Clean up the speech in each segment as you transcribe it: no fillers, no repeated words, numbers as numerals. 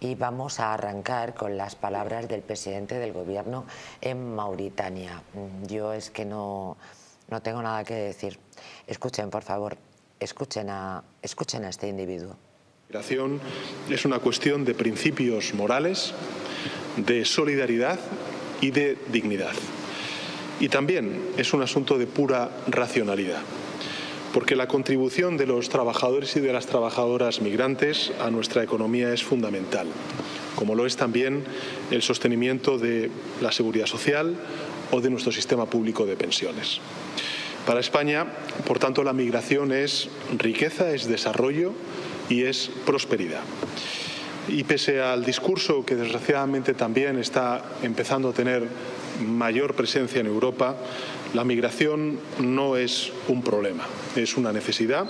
y vamos a arrancar con las palabras del presidente del gobierno en Mauritania. Yo es que no tengo nada que decir. Escuchen, por favor, escuchen a este individuo. La migración es una cuestión de principios morales, de solidaridad y de dignidad. Y también es un asunto de pura racionalidad, porque la contribución de los trabajadores y de las trabajadoras migrantes a nuestra economía es fundamental, como lo es también el sostenimiento de la seguridad social o de nuestro sistema público de pensiones. Para España, por tanto, la migración es riqueza, es desarrollo y es prosperidad. Y pese al discurso que desgraciadamente también está empezando a tener mayor presencia en Europa, la migración no es un problema, es una necesidad.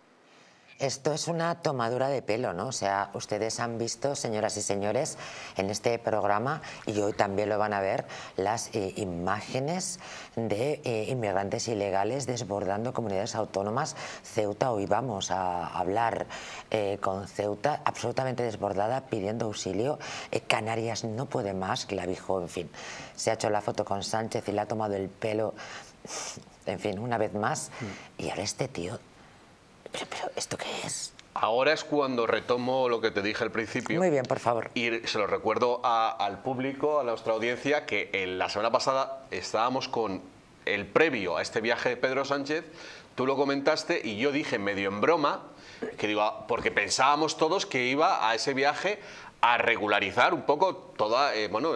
Esto es una tomadura de pelo, ¿no? O sea, ustedes han visto, señoras y señores, en este programa, y hoy también lo van a ver, las imágenes de inmigrantes ilegales desbordando comunidades autónomas. Ceuta, hoy vamos a hablar con Ceuta, absolutamente desbordada, pidiendo auxilio. Canarias no puede más, Clavijo, en fin. Se ha hecho la foto con Sánchez y le ha tomado el pelo, en fin, una vez más. Y ahora este tío... ¿Pero esto qué es? Ahora es cuando retomo lo que te dije al principio. Muy bien, por favor. Y se lo recuerdo al público, a nuestra audiencia, que la semana pasada estábamos con el previo a este viaje de Pedro Sánchez. Tú lo comentaste y yo dije medio en broma, que digo, porque pensábamos todos que iba a ese viaje a regularizar un poco toda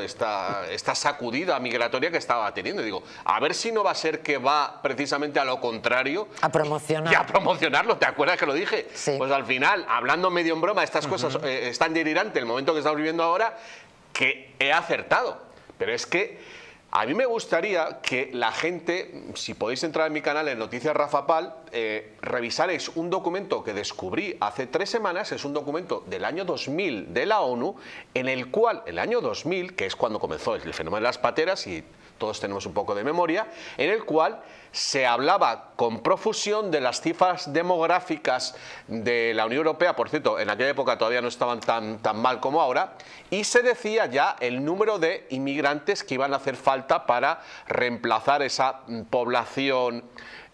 esta sacudida migratoria que estaba teniendo. Digo, a ver si no va a ser que va precisamente a lo contrario. A promocionar. Y a promocionarlo, ¿te acuerdas que lo dije? Sí. Pues al final, hablando medio en broma, estas cosas es tan delirante el momento que estamos viviendo ahora, que he acertado. Pero es que a mí me gustaría que la gente, si podéis entrar en mi canal en Noticias Rafa Pal, revisaréis un documento que descubrí hace 3 semanas. Es un documento del año 2000 de la ONU, en el cual, el año 2000, que es cuando comenzó el fenómeno de las pateras, y todos tenemos un poco de memoria, en el cual se hablaba con profusión de las cifras demográficas de la Unión Europea. Por cierto, en aquella época todavía no estaban tan mal como ahora, y se decía ya el número de inmigrantes que iban a hacer falta para reemplazar esa población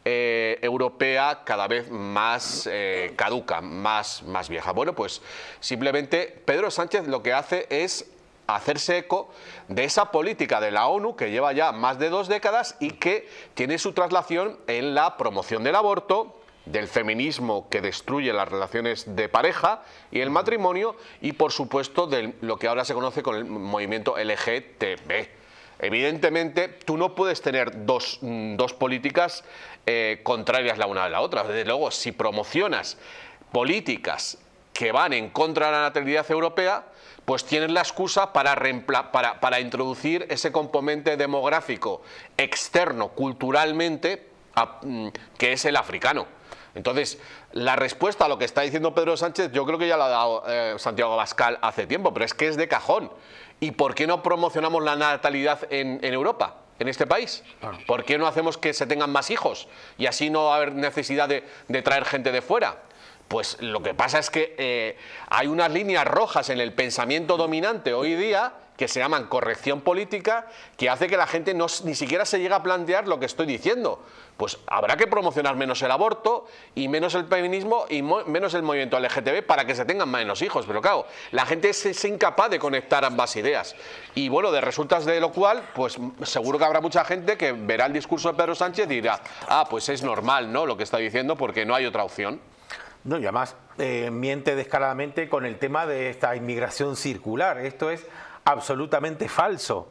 europea cada vez más caduca, más vieja. Bueno, pues simplemente Pedro Sánchez lo que hace es hacerse eco de esa política de la ONU que lleva ya más de 2 décadas y que tiene su traslación en la promoción del aborto, del feminismo que destruye las relaciones de pareja y el matrimonio, y por supuesto de lo que ahora se conoce con el movimiento LGTB. Evidentemente, tú no puedes tener dos políticas contrarias la una de la otra. Desde luego, si promocionas políticas que van en contra de la natalidad europea, pues tienes la excusa para introducir ese componente demográfico externo culturalmente, que es el africano. Entonces, la respuesta a lo que está diciendo Pedro Sánchez, yo creo que ya la ha dado Santiago Abascal hace tiempo, pero es que es de cajón. ¿Y por qué no promocionamos la natalidad en Europa, en este país? ¿Por qué no hacemos que se tengan más hijos y así no va a haber necesidad de traer gente de fuera? Pues lo que pasa es que hay unas líneas rojas en el pensamiento dominante hoy día que se llaman corrección política, que hace que la gente ni siquiera se llegue a plantear lo que estoy diciendo. Pues habrá que promocionar menos el aborto y menos el feminismo y menos el movimiento LGTB para que se tengan menos hijos. Pero claro, la gente es incapaz de conectar ambas ideas. Y bueno, de resultas de lo cual, pues seguro que habrá mucha gente que verá el discurso de Pedro Sánchez y dirá, pues es normal, ¿no?, lo que está diciendo, porque no hay otra opción. No, y además miente descaradamente con el tema de esta inmigración circular. Esto es absolutamente falso,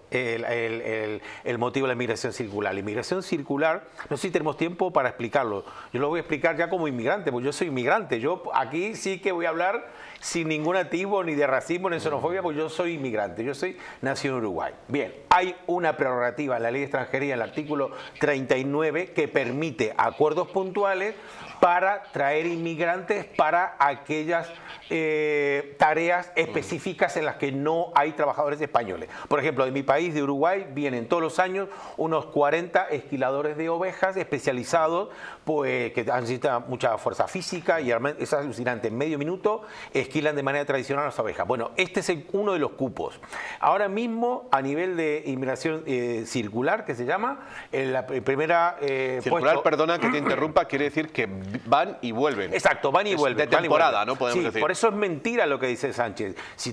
el motivo de la inmigración circular. La inmigración circular, no sé si tenemos tiempo para explicarlo. Yo lo voy a explicar ya como inmigrante, porque yo soy inmigrante. Yo aquí sí que voy a hablar sin ningún atisbo ni de racismo ni de xenofobia, porque yo soy inmigrante, yo soy nacido en Uruguay. Bien, hay una prerrogativa en la ley de extranjería, en el artículo 39, que permite acuerdos puntuales para traer inmigrantes para aquellas tareas específicas en las que no hay trabajadores trabajadores españoles. Por ejemplo, de mi país, de Uruguay, vienen todos los años unos 40 esquiladores de ovejas especializados, pues que necesitan mucha fuerza física y es alucinante. En medio minuto esquilan de manera tradicional las ovejas. Bueno, este es uno de los cupos. Ahora mismo, a nivel de inmigración circular, que se llama, en la primera... circular, puesto, perdona que te interrumpa, quiere decir que van y vuelven. Exacto, van y vuelven. De temporada, ¿no? Podemos decir. Por eso es mentira lo que dice Sánchez. Si